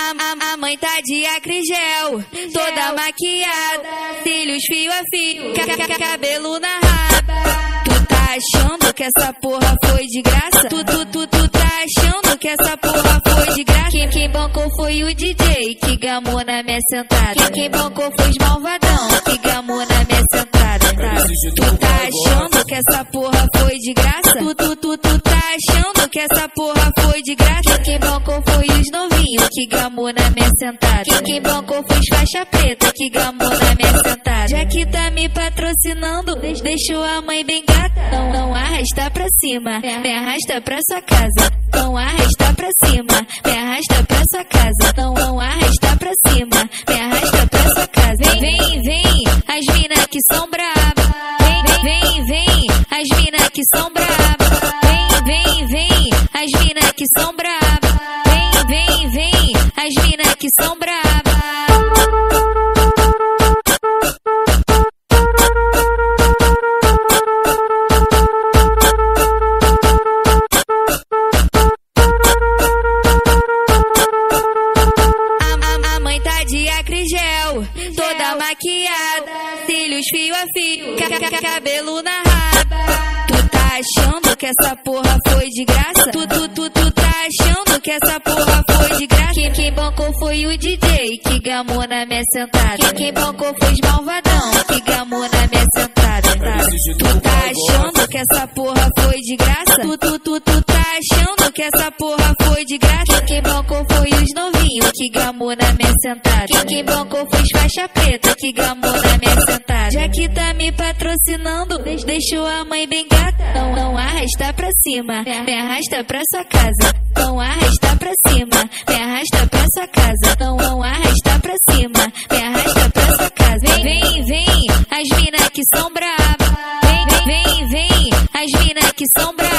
A mãe tá de acrigel, toda maquiada, cílios fio a fio, cabelo na raba. Tu tá achando que essa porra foi de graça? Tu tá achando que essa porra foi de graça? Quem bancou foi o DJ que gamou na minha sentada. Quem bancou foi os malvadão que gamou na minha sentada. Tu tá achando que essa porra foi de graça? Tu tá achando que essa porra foi de graça? Quem bancou foi os novinhos que gamou na minha sentada. Quem bancou foi os faixa preta que gamou na minha sentada. Já que tá me patrocinando, deixou a mãe bem gata. Não arrasta pra cima, me arrasta pra sua casa. Não arrasta pra cima, me arrasta pra sua casa. Não arrasta pra cima, me arrasta pra sua casa. Vem, as mina que são braba. Vem, as mina que são braba. Vem, as mina que são braba. Vem, as mina que são braba. A mãe tá de acrigel, toda maquiada, cílios fio a fio, cabelo na raba. Tu tá achando que essa porra foi de graça? Tu tá achando que essa porra foi de graça? Quem bancou foi o DJ que gamou na minha sentada. Quem bancou foi os malvadão que gamou na minha sentada. Tu tá achando que essa porra foi de graça? Tu tá achando que essa porra foi de graça? Quem bancou foi os novinhos que gamou na minha sentada. Quem bancou foi os faixa preta que gamou na minha sentada. Já que tá me patrocinando, deixou a mãe bem gata. Não arrasta pra cima, me arrasta pra sua casa. Não arrasta pra cima, me arrasta pra sua casa. Não arrasta pra cima, me arrasta pra sua casa. Vem, as mina que são braba. Vem, as mina que são braba.